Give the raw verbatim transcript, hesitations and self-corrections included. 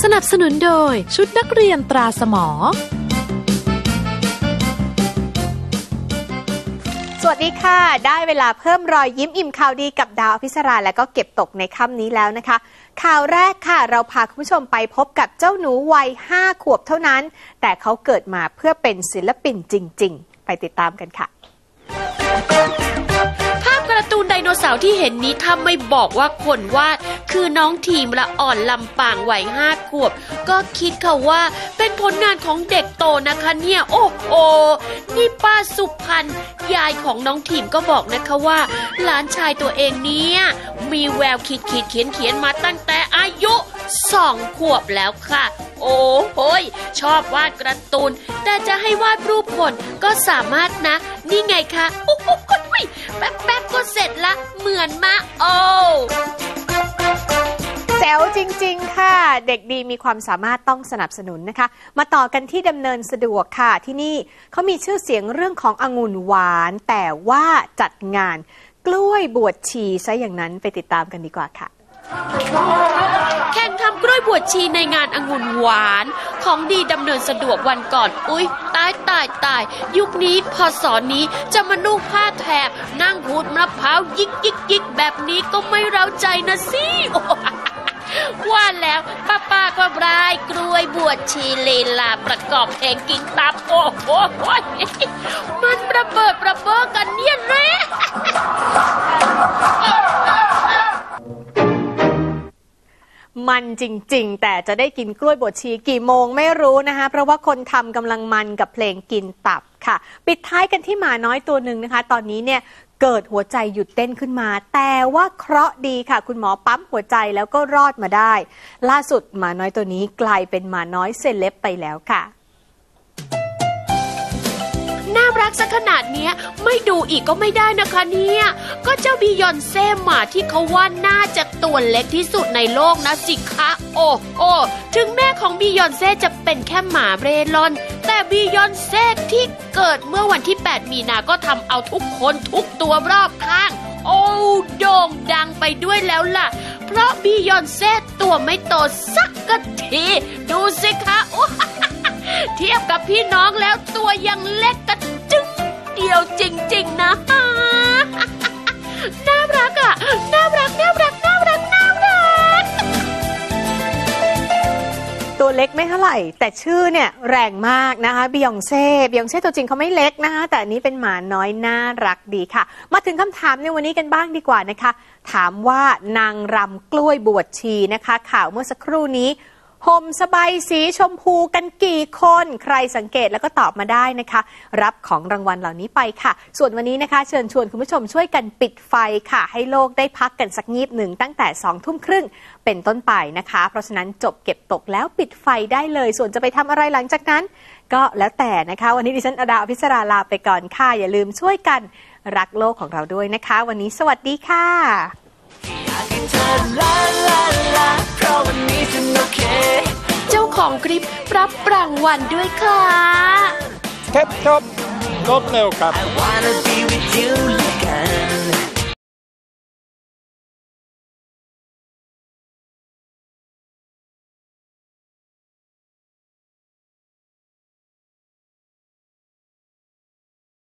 นับสนุนโดยชุดนักเรียนตราสมอสวัสดีค่ะได้เวลาเพิ่มรอยยิ้มอิ่มข่าวดีกับดาวอภิสราและก็เก็บตกในค่ำนี้แล้วนะคะข่าวแรกค่ะเราพาคุณผู้ชมไปพบกับเจ้าหนูวัยห้าขวบเท่านั้นแต่เขาเกิดมาเพื่อเป็นศิลปินจริงๆไปติดตามกันค่ะภาพการ์ตูนไดโนเสาร์ที่เห็นนี้ถ้าไม่บอกว่าคนวาดคือน้องทีมละอ่อนลำปางวัยห้าขวบก็คิดค่ะว่าเป็นผลงานของเด็กโตนะคะเนี่ยโอ้โหนี่ป้าสุพรรณยายของน้องทีมก็บอกนะคะว่าหลานชายตัวเองเนี่ยมีแววคิดคิดเขียนเขียนมาตั้งแต่อายุสองขวบแล้วค่ะโอ้โหชอบวาดการ์ตูนแต่จะให้วาดรูปคนก็สามารถนะนี่ไงคะโอ้โหแป๊บๆก็เสร็จละเหมือนมากโอ้แจ๋วจริงๆค่ะเด็กดีมีความสามารถต้องสนับสนุนนะคะมาต่อกันที่ดำเนินสะดวกค่ะที่นี่เขามีชื่อเสียงเรื่องขององุ่นหวานแต่ว่าจัดงานกล้วยบวชชีซะอย่างนั้นไปติดตามกันดีกว่าค่ะแข่งทำกล้วยบวชชีในงานองุ่นหวานของดีดำเนินสะดวกวันก่อนอุ๊ยตายตายตายยุคนี้พศนี้จะมานุ่งผ้าแถบนั่งขูดมะพร้าวยิกยิกยิกแบบนี้ก็ไม่เร้าใจนะสิว่าแล้วป้าป้าก็รายกล้วยบวชชีลีลาประกอบเพลงกินตับโอ้โหมันประเบิดประเบ้อกันเนี่ยแหละมันจริงๆแต่จะได้กินกล้วยบวชชีกี่โมงไม่รู้นะคะเพราะว่าคนทำกำลังมันกับเพลงกินตับค่ะปิดท้ายกันที่หมาน้อยตัวหนึ่งนะคะตอนนี้เนี่ยเกิดหัวใจหยุดเต้นขึ้นมาแต่ว่าเคราะห์ดีค่ะคุณหมอปั๊มหัวใจแล้วก็รอดมาได้ล่าสุดหมาน้อยตัวนี้กลายเป็นหมาน้อยเซเลบไปแล้วค่ะน่ารักซะขนาดนี้ไม่ดูอีกก็ไม่ได้นะคะเนี่ยก็เจ้าบียอนเซ่หมาที่เขาว่าน่าจะตัวเล็กที่สุดในโลกนะสิคะโอ้โอ้ถึงแม่ของบียอนเซ่จะเป็นแค่หมาเร่ร่อนแต่บียอนเซ่ที่เกิดเมื่อวันที่แปดมีนาก็ทำเอาทุกคนทุกตัวรอบข้างโอ้โด่งดังไปด้วยแล้วล่ะเพราะบียอนเซ่ตัวไม่โตสักกะทีดูสิคะโอ้เทียบกับพี่น้องแล้วตัวยังเล็กกระจึงเดียวจริงๆนะน่ารักอ่ะน่ารักน่ารักน่ารักน่ารักตัวเล็กไม่เท่าไหร่แต่ชื่อเนี่ยแรงมากนะคะบียองเซ่บียองเซ่ตัวจริงเขาไม่เล็กนะคะแต่อันนี้เป็นหมาน้อยน่ารักดีค่ะมาถึงคำถามในวันนี้กันบ้างดีกว่านะคะถามว่านางรำกล้วยบวชชีนะคะข่าวเมื่อสักครู่นี้ห่มสบายสีชมพูกันกี่คนใครสังเกตแล้วก็ตอบมาได้นะคะรับของรางวัลเหล่านี้ไปค่ะส่วนวันนี้นะคะเชิญชวนคุณผู้ชมช่วยกันปิดไฟค่ะให้โลกได้พักกันสักงีบหนึ่งตั้งแต่สองทุ่มครึ่งเป็นต้นไปนะคะเพราะฉะนั้นจบเก็บตกแล้วปิดไฟได้เลยส่วนจะไปทำอะไรหลังจากนั้นก็แล้วแต่นะคะวันนี้ดิฉันอดาอภิสราลาไปก่อนค่ะอย่าลืมช่วยกันรักโลกของเราด้วยนะคะวันนี้สวัสดีค่ะเจ้าของคลิปรับรางวัลด้วยค่ะเก็บจบลบเร็วครับ